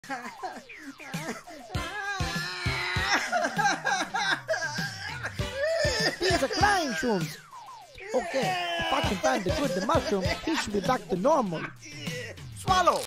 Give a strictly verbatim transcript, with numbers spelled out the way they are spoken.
These are crying shrooms. Okay, if I can find the good the mushroom, he should be back to normal. Swallow!